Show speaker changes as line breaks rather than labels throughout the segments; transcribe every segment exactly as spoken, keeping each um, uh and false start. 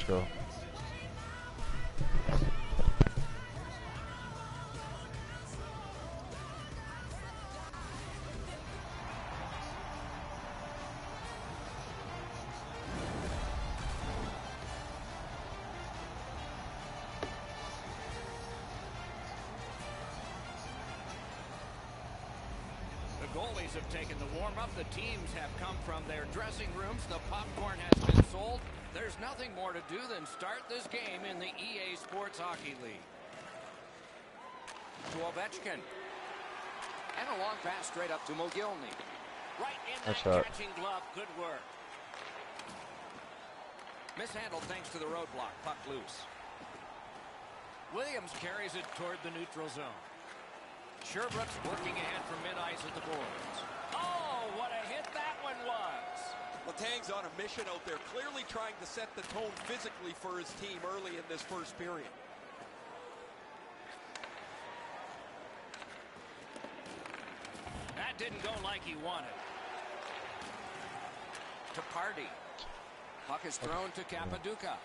go.
Goalies have taken the warm-up. The teams have come from their dressing rooms. The popcorn has been sold. There's nothing more to do than start this game in the E A Sports Hockey League. To Ovechkin. And a long pass straight up to Mogilny. Right in that catching glove. Good work. Mishandled thanks to the roadblock. Puck loose. Williams carries it toward the neutral zone. Sherbrooke's working ahead from mid-ice at the boards. Oh, what a hit that one was.
Letang's on a mission out there, clearly trying to set the tone physically for his team early in this first period.
That didn't go like he wanted. To Pardy. Puck is thrown to Capaduca.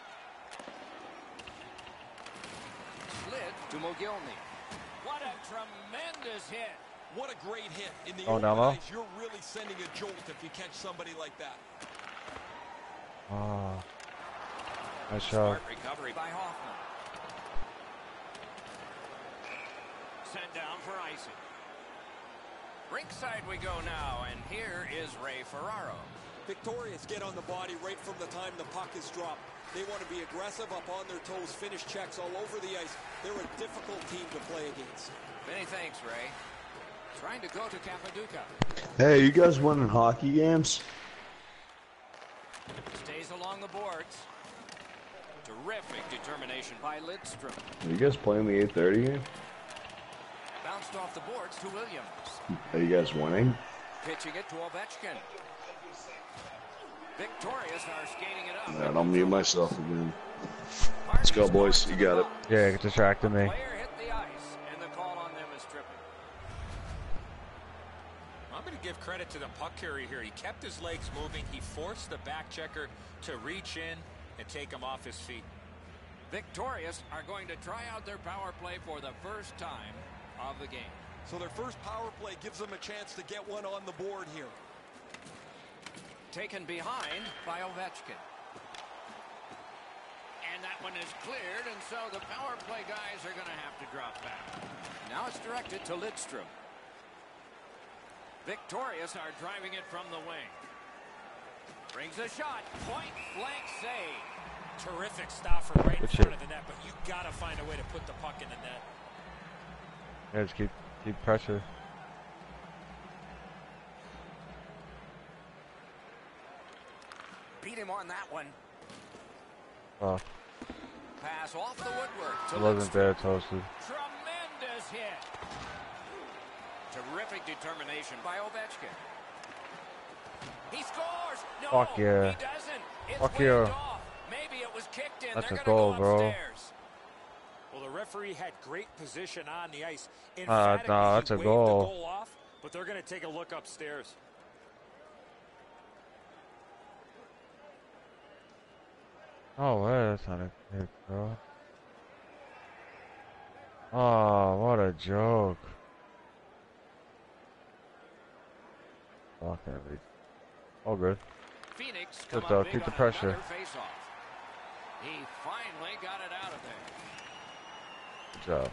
Slid to Mogilny. What a tremendous hit.
What a great hit. In the
oh,
open
no.
ice, you're really sending a jolt if you catch somebody like that.
Oh. Nice shot.
Smart recovery by Hoffman. Sent down for icing. Rinkside we go now, and here is Ray Ferraro.
Victorious get on the body right from the time the puck is dropped. They want to be aggressive, up on their toes, finish checks all over the ice. They're a difficult team to play against.
Many thanks, Ray. Trying to go to Capaduca.
Hey, you guys winning hockey games?
Stays along the boards. Terrific determination by Lidstrom.
Are you guys playing the eight thirty game?
Bounced off the boards to Williams.
Are you guys winning?
Pitching it to Ovechkin. Victorious are skating it up.
Man, I'll mute myself again. Let's go, boys. You got it.
Yeah, it distracted me.
Player hit the ice, and the call on them is tripping.
I'm going to give credit to the puck carrier here. He kept his legs moving. He forced the back checker to reach in and take him off his feet.
Victorious are going to try out their power play for the first time of the game.
So their first power play gives them a chance to get one on the board here.
Taken behind by Ovechkin. And that one is cleared, and so the power play guys are going to have to drop back. Now it's directed to Lidstrom. Victorious are driving it from the wing. Brings a shot. Point blank save.
Terrific stopper right in
Good
front
shit.
of the net, but you got to find a way to put the puck in the net.
Yeah, just keep, keep pressure.
Beat him on that one.
Oh,
Pass off the woodwork. To
it wasn't
Lidstrom.
there, toasted.
Tremendous hit. Terrific determination by Ovechkin. He scores. No,
Fuck yeah.
he doesn't. It's
Fuck
waved
yeah.
off. Maybe it was kicked in.
That's
They're
a
gonna
goal,
go
bro.
upstairs.
Well, the referee had great position on the ice.
Uh,
Emphatically,
no,
he
that's a
waved
goal.
the goal off, but they're going to take a look upstairs.
Oh, wait, that's not a kick, bro. Oh, what a joke. Fuck every. All good.
Phoenix
Good
come
though,
up big
keep the
on
pressure.
another face-off. He finally got it out of there.
Good job.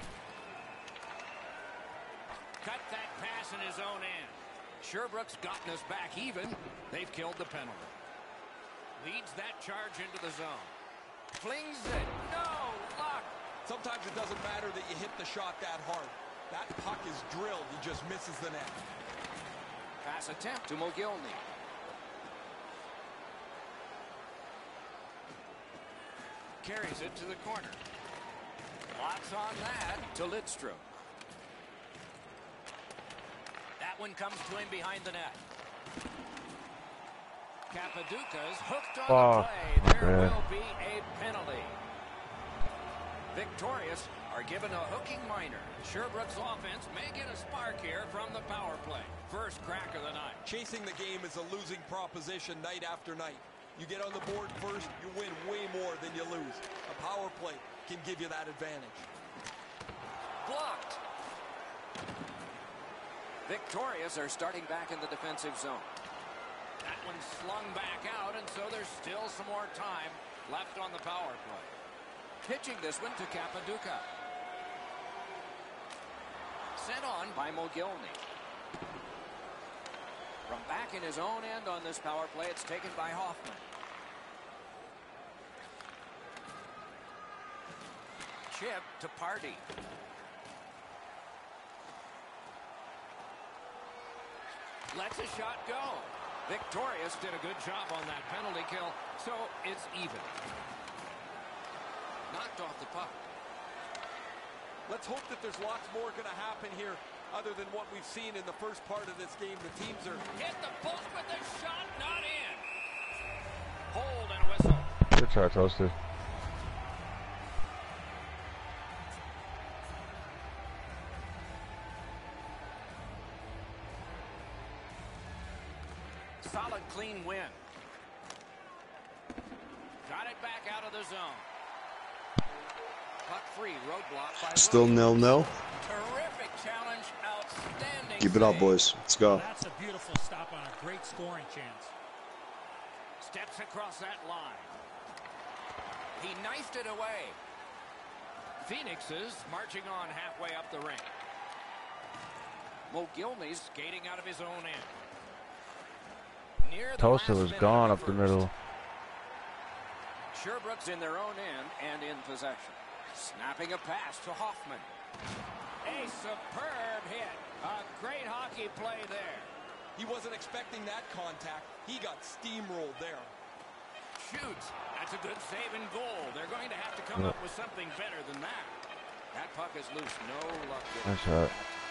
Cut that pass in his own end. Sherbrooke's gotten us back even. They've killed the penalty. Leads that charge into the zone. Flings it. No luck.
Sometimes it doesn't matter that you hit the shot that hard. That puck is drilled. He just misses the net.
Pass attempt to Mogilny. Carries it to the corner. Lots on that to Lidstrom. That one comes to him behind the net. Capaduca's hooked on
Oh,
the play. There
man.
will be a penalty. Victorious are given a hooking minor. Sherbrooke's offense may get a spark here from the power play. First crack of the night.
Chasing the game is a losing proposition night after night. You get on the board first, you win way more than you lose. A power play can give you that advantage.
Blocked. Victorious are starting back in the defensive zone. That one slung back out, and so there's still some more time left on the power play. Pitching this one to Capaduca. Sent on by Mogilny. From back in his own end on this power play, it's taken by Hoffman. Chip to Party. Lets a shot go. Victorious did a good job on that penalty kill, so it's even. Knocked off the puck.
Let's hope that there's lots more going to happen here other than what we've seen in the first part of this game. The teams are...
Hit the post with the shot, not in. Hold and whistle.
Good try, Toasted.
Solid, clean win. Got it back out of the zone. Puck free, roadblock by
Still
Williams.
nil nil.
Terrific challenge, outstanding.
Keep it up,
save.
boys. Let's go.
That's a beautiful stop on a great scoring chance.
Steps across that line. He knifed it away. Phoenix is marching on halfway up the ring. Mogilny's skating out of his own end. Near the
Toasted
last
was
minute
gone
of
up the
first.
middle.
Sherbrooke's in their own end and in possession. Snapping a pass to Hoffman. A superb hit. A great hockey play there.
He wasn't expecting that contact. He got steamrolled there.
Shoots. That's a good save and goal. They're going to have to come
Yeah.
up with something better than that. That puck is loose. No luck with it.
That's right.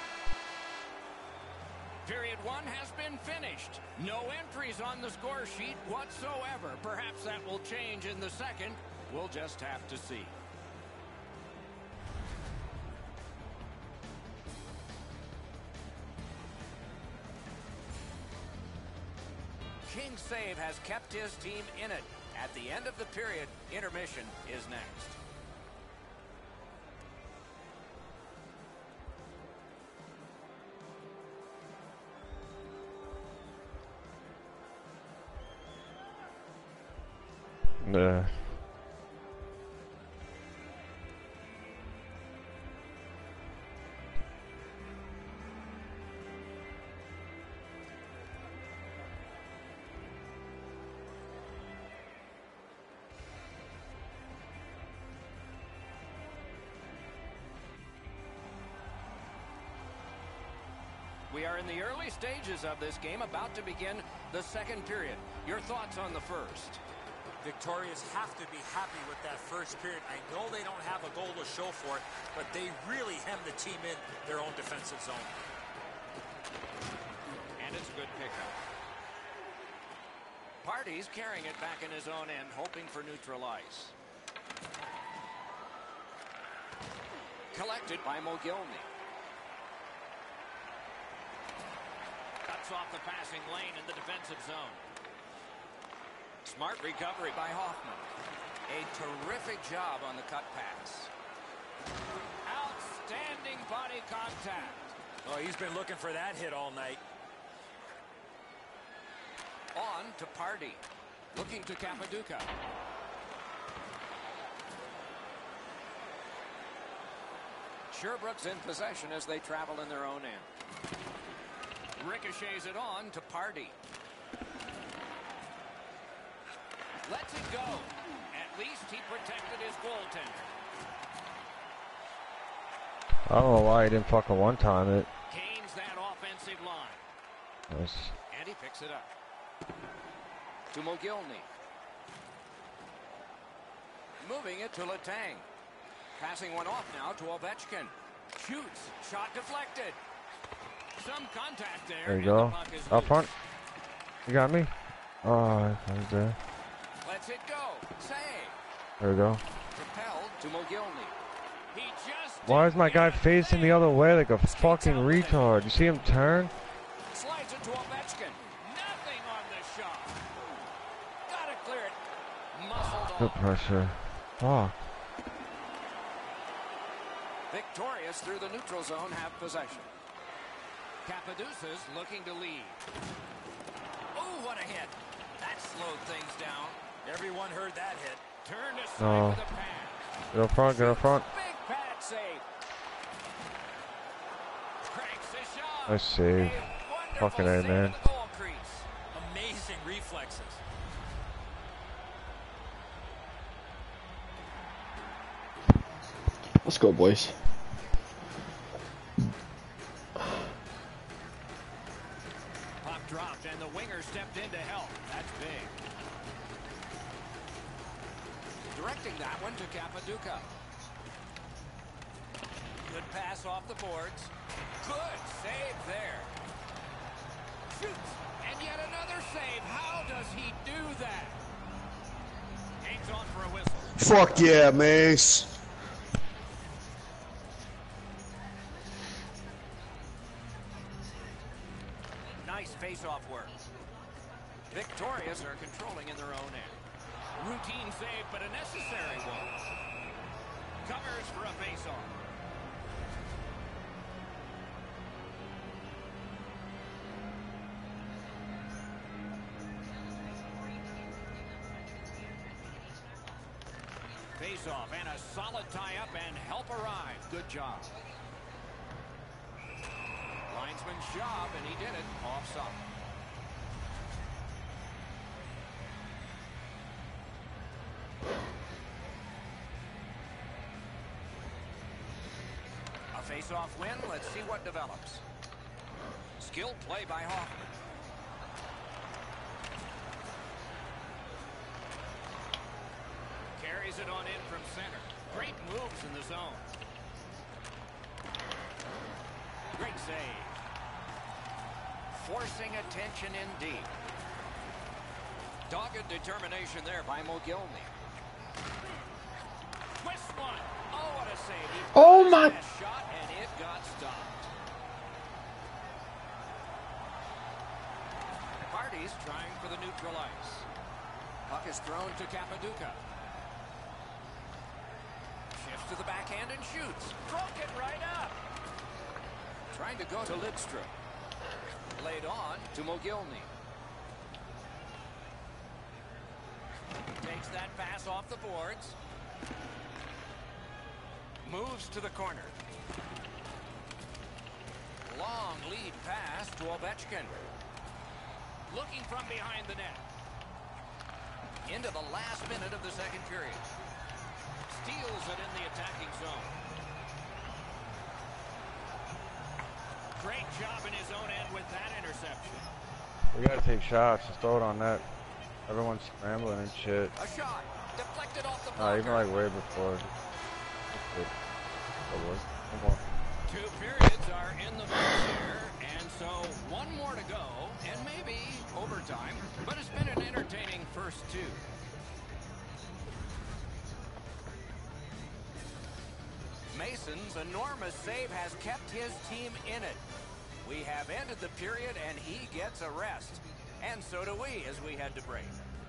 Period one has been finished. No entries on the score sheet whatsoever. Perhaps that will change in the second. We'll just have to see. King's save has kept his team in it. At the end of the period, intermission is next.
Yeah.
We are in the early stages of this game, about to begin the second period. Your thoughts on the first?
Victorious have to be happy with that first period. I know they don't have a goal to show for it, but they really hem the team in their own defensive zone.
And it's a good pickup. Party's carrying it back in his own end, hoping for neutral ice. Collected by Mogilny. Cuts off the passing lane in the defensive zone. Smart recovery by Hoffman. A terrific job on the cut pass. Outstanding body contact.
Oh, he's been looking for that hit all night.
On to Party. Looking to Capaduca. Sherbrooke's in possession as they travel in their own end. Ricochets it on to Party. Lets it go. At least he protected his goaltender.
I don't know why he didn't fucking one time it.
Gains that offensive line.
Nice.
And he picks it up. To Mogilny. Moving it to Letang. Passing one off now to Ovechkin. Shoots. Shot deflected. Some contact there.
There you
and
go.
the puck is
Up
loose.
front. You got me? Oh, I was there.
Lets it go. Save.
There we go.
Propelled to Mogilny. He just
Why is my guy
didn't
facing the
get
other way like a
Skates
fucking
out with it.
retard? You see him turn?
Slides it to Ovechkin. Nothing on the shot. Gotta clear it. Muscled
Good pressure. Fuck.
Victorious through the neutral zone, have possession. Cappadusas looking to lead. Oh, what a hit. That slowed things down.
Everyone heard that hit.
Turned aside
No.
with a pass.
Get up front, get up front.
Big pad save. Cranks his shot.
Nice save.
A
Fucking
wonderful
A,
save
man.
at the goal crease.
Amazing reflexes.
Let's go, boys.
Puck dropped and the winger stepped in to help. That's big. Directing that one to Cappaduca. Good pass off the boards. Good save there. Shoots. And yet another save. How does he do that? Hangs on for a whistle.
Fuck yeah, Mace.
Nice face-off work. Victorious are controlling in their own end. Routine save, but a necessary one. Covers for a face-off. Face-off and a solid tie-up and help arrive. Good job. Linesman's job, and he did it. Offside. A face-off win. Let's see what develops. Skilled play by Hoffman. Carries it on in from center. Great moves in the zone. Great save. Forcing attention in deep. Dogged determination there by Mogilny. Twist one. Oh, what a save. He
Oh my.
shot and it got stopped. Party's trying for the neutral ice. Puck is thrown to Cappaduca. Shifts to the backhand and shoots. Broke it right up. Trying to go to Lidstrom. Laid on to Mogilny. Takes that pass off the boards. Moves to the corner. Long lead pass to Ovechkin. Looking from behind the net. Into the last minute of the second period. Steals it in the attacking zone. Great job in his own end with that interception.
We gotta take shots. Just throw it on net. Everyone's scrambling and shit.
A shot. Deflected off the
Nah,
blocker.
even like way before. Just good. Go, boys. Come on.
Two periods are in the books here, and so one more to go, and maybe overtime, but it's been an entertaining first two. Mason's enormous save has kept his team in it. We have ended the period, and he gets a rest. And so do we as we head to break.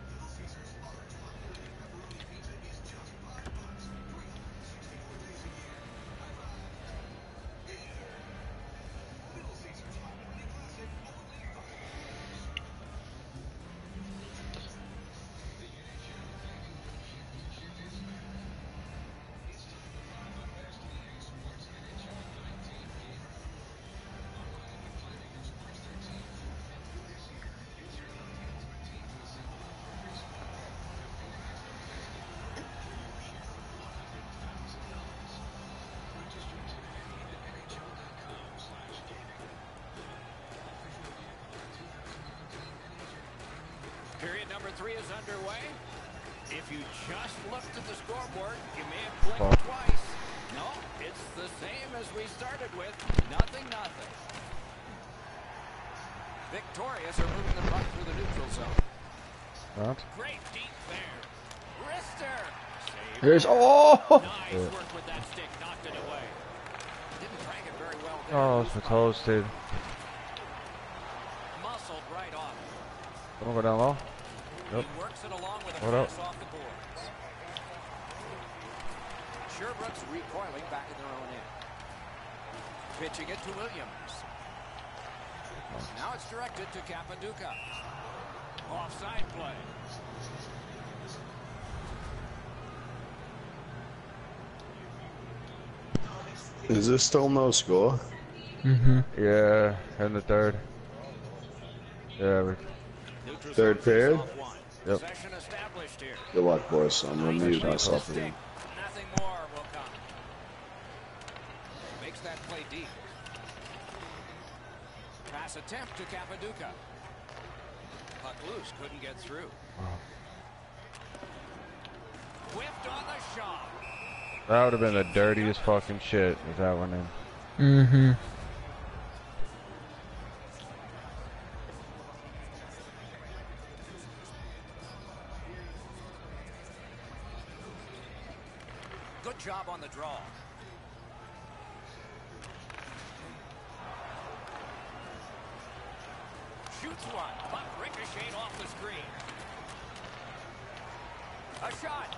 Period number three is underway. If you just looked at the scoreboard, you may have blinked twice. No, it's the same as we started with. Nothing, nothing. Victorious are moving the puck through the neutral zone.
What?
Great deep there. Rister. Save.
Here's oh.
Nice work with that stick. Knocked it away. Didn't drag it very well there.
Oh, it's toasted.
Muscled right off.
Don't go down low. Yep.
He works it along with a
What up?
pass off the boards. Sherbrooks recoiling back in their own end. Pitching it to Williams. Now it's directed to Capaduca. Offside play.
Is this still no score?
Mm-hmm. Yeah, in the third. Yeah. We...
Third period?
Yep.
Good luck, boys. I'm gonna mute myself again.
Nothing more will come. Makes that play deep. Pass attempt to Capaduca. Puck loose, couldn't get through. Whipped on the shot.
That would have been the dirtiest fucking shit if that went in.
Mm-hmm.
Good job on the draw. Shoots one. Puck ricocheted off the screen. A shot.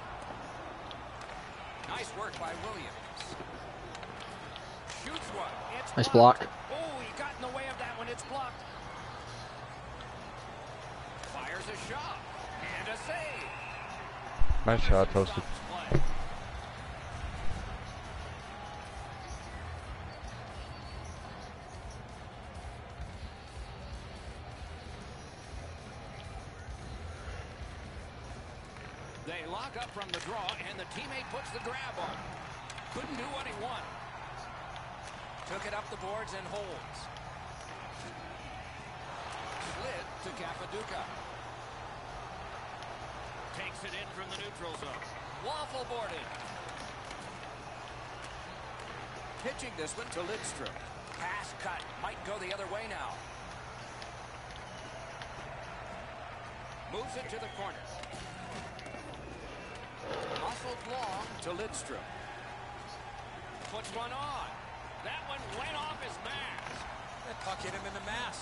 Nice work by Williams. Shoots one. It's
Nice
blocked.
block.
Oh, he got in the way of that one. It's blocked. Fires a shot. And a save.
Nice shot, Toasted.
They lock up from the draw, and the teammate puts the grab on. Couldn't do what he wanted. Took it up the boards and holds. Slid to Capaduca. Takes it in from the neutral zone. Waffle boarded. Pitching this one to Lidstrom. Pass cut. Might go the other way now. Moves it to the corner. Muscled long to Lidstrom. Puts one on. That one went off his mask.
That puck hit him in the mask.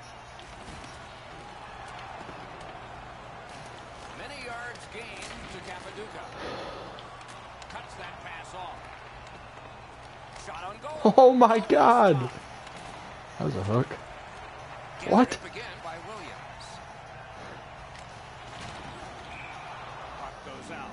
Many yards gained to Capaduca. Cuts that pass off. Shot on goal.
Oh my God! That was a hook. What?
Gathered up again by Williams. Puck goes out.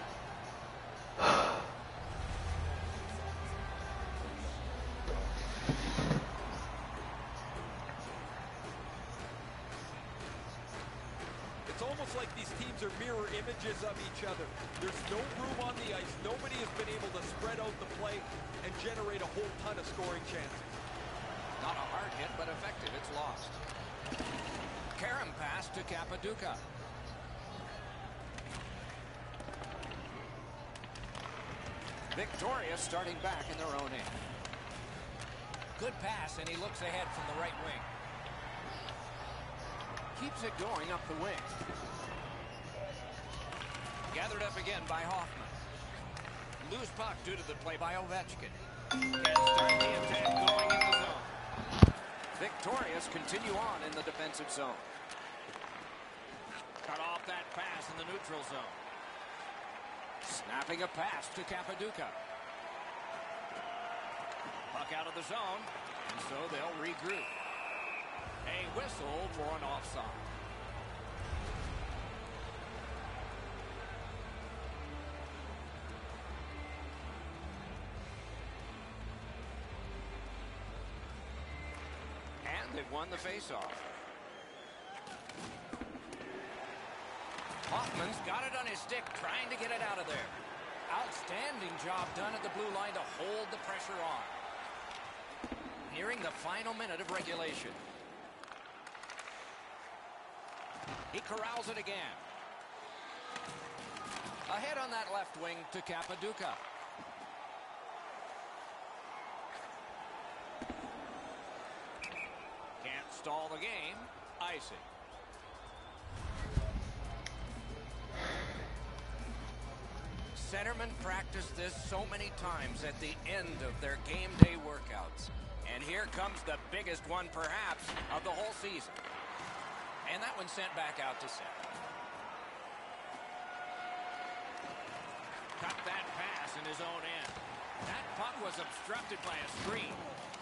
It's almost like these teams are mirror images of each other. There's no room on the ice. Nobody has been able to spread out the play and generate a whole ton of scoring chances.
Not a hard hit, but effective. It's lost. Karam pass to Capaduca. Victoria starting back in their own end. Good pass, and he looks ahead from the right wing. Keeps it going up the wing. Gathered up again by Hoffman. Loose puck due to the play by Ovechkin. And start the attack going in the zone. Victorious continue on in the defensive zone. Cut off that pass in the neutral zone. Snapping a pass to Capaduca. Puck out of the zone, and so they'll regroup. A whistle for an offside. And they've won the faceoff. Hoffman's got it on his stick, trying to get it out of there. Outstanding job done at the blue line to hold the pressure on. Nearing the final minute of regulation. He corrals it again. Ahead on that left wing to Capaduca. Can't stall the game. Icing. Centermen practice this so many times at the end of their game day workouts. And here comes the biggest one, perhaps, of the whole season. And that one sent back out to center. Cut that pass in his own end. That puck was obstructed by a screen.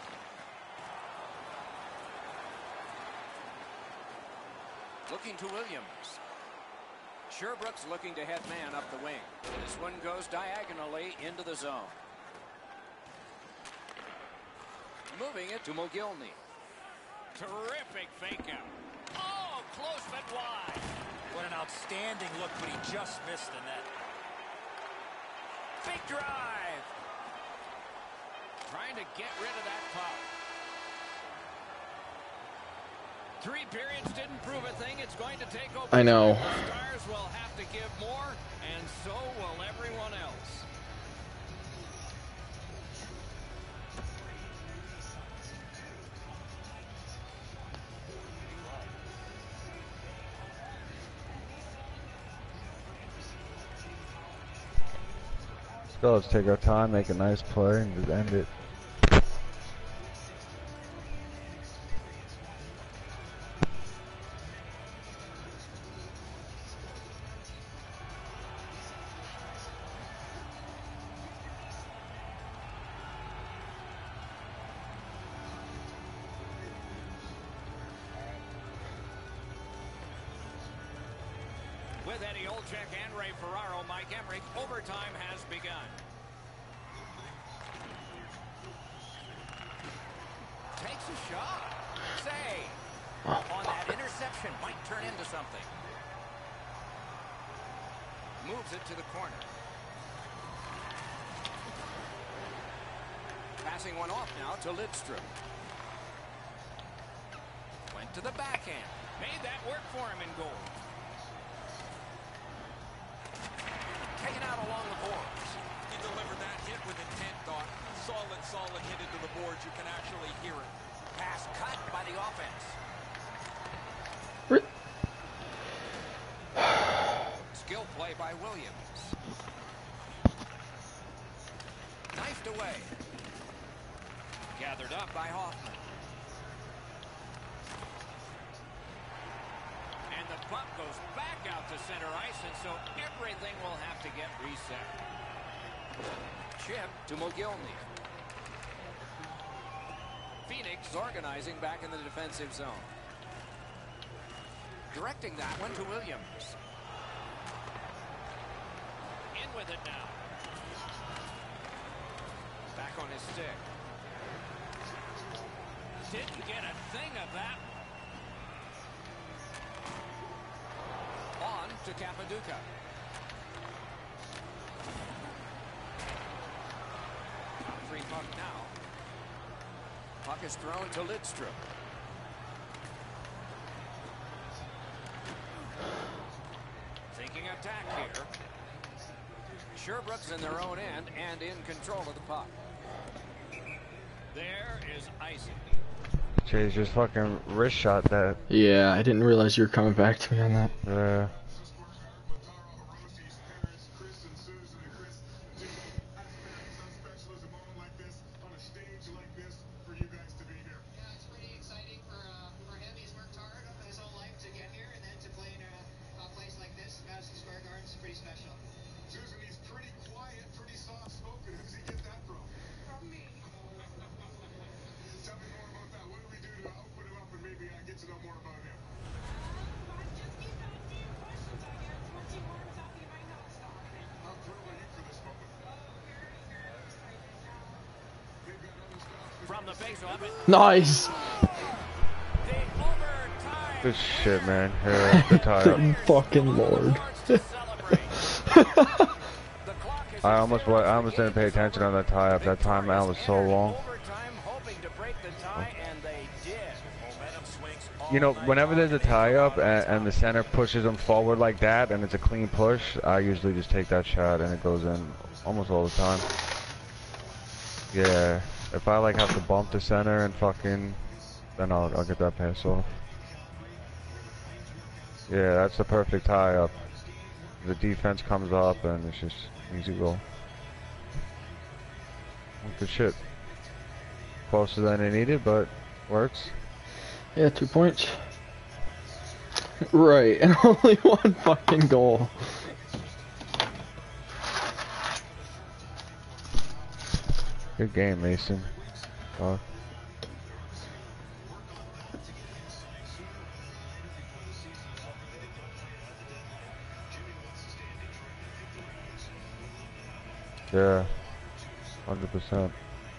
Looking to Williams. Sherbrooke's looking to head man up the wing. This one goes diagonally into the zone. Moving it to Mogilny. Terrific fake out. Oh, close but wide.
What an outstanding look, but he just missed the net.
Big drive. Trying to get rid of that puck. Three periods didn't prove a thing. It's going to take over.
I know.
The Stars will have to give more, and so will everyone else.
Let's go. Let's take our time, make a nice play, and just end it.
With Eddie Olczyk and Ray Ferraro, Mike Emrick, overtime has begun. Takes a shot. Save.
Oh,
On that interception might turn into something. Moves it to the corner. Passing one off now to Lidstrom. Went to the backhand. Made that work for him in goal. Taken out along the boards.
He delivered that hit with intent, Doc. Solid, solid hit into the boards. You can actually hear it.
Pass cut by the offense. Skill play by Williams. Knifed away. Gathered up by Hoffman. And the puck goes back out to center ice, and so everything will have to get reset. Chip to Mogilny. Phoenix organizing back in the defensive zone. Directing that one to Williams. In with it now. Back on his stick. Didn't get a thing of that. On to Capaduca. Free puck now. Puck is thrown to Lidstrom. Thinking attack here. Sherbrooke's in their own end and in control of the puck. There is icing.
Chase just fucking wrist shot that.
yeah, I didn't realize you were coming back to me on that.
Yeah.
From the face of it.
Nice.
Good shit, man. Yeah, good tie up.
Fucking lord.
I almost wa- I almost didn't pay attention on that tie up. That timeout was so long. You know, whenever there's a tie up and, and the center pushes them forward like that and it's a clean push, I usually just take that shot and it goes in almost all the time. Yeah, if I like have to bump the center and fucking, then I'll I'll get that pass off. Yeah, that's the perfect tie up. The defense comes up and it's just easy goal. Good shit. Closer than I needed, but works.
Yeah, two points. Right, and only one fucking goal.
Good game, Mason. Fuck. Yeah, one hundred percent.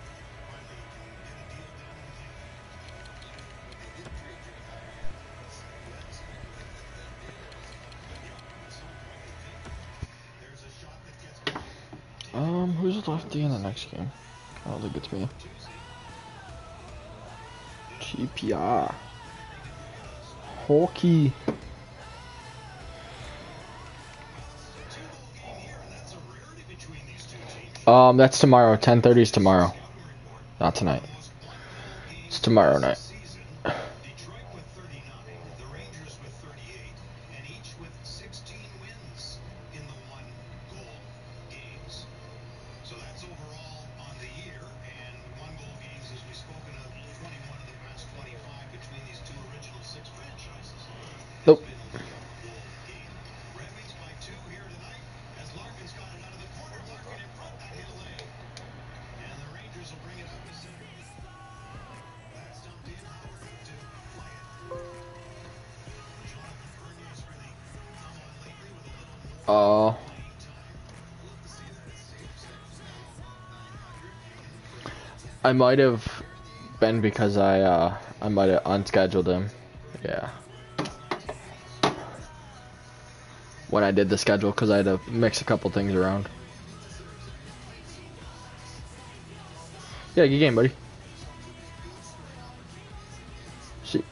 Um, who's lefty in the next game? I don't think it's me. G P R. Hockey. Um, that's tomorrow. ten thirty is tomorrow. Not tonight. It's tomorrow night. Nope. Uh, I might have been because I uh I might have unscheduled him. Yeah. When I did the schedule, because I had to mix a couple things around. Yeah, good game, buddy. See.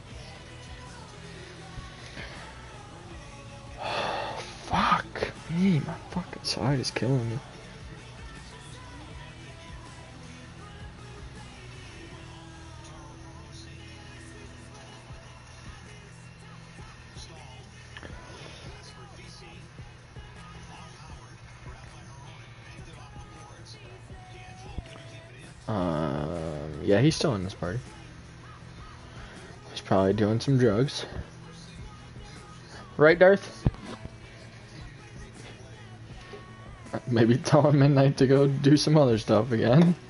Fuck me, my fucking side is killing me. Um, yeah, he's still in this party. He's probably doing some drugs. Right, Darth? Maybe tell him Midnight to go do some other stuff again.